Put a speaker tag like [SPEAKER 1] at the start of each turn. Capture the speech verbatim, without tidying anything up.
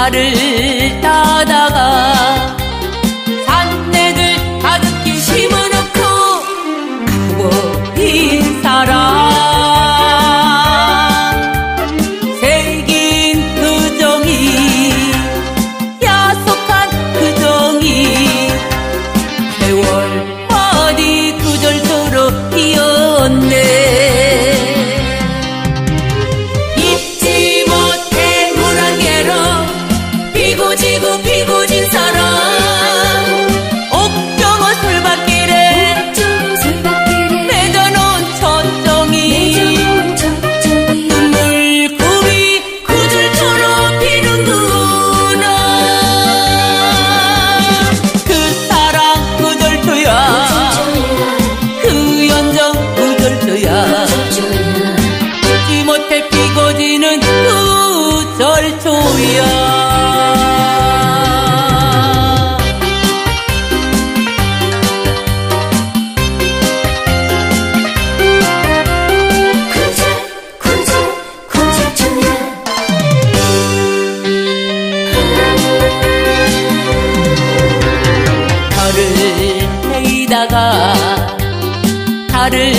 [SPEAKER 1] 달을 따다가 산내들 가득히 심어놓고 가고 빈 사람 새긴 그 정이 야속한 그 정이 세월 어디 구절토록 피었네. 지고 피고 진 사람 옥정어 술밭길에 맺어놓은 첫정이 눈물구이 구줄처럼 피는구나. 그 사랑 구절초야 그 연정 구절초야 잊지 못해 피고 지는 구절초야. 달을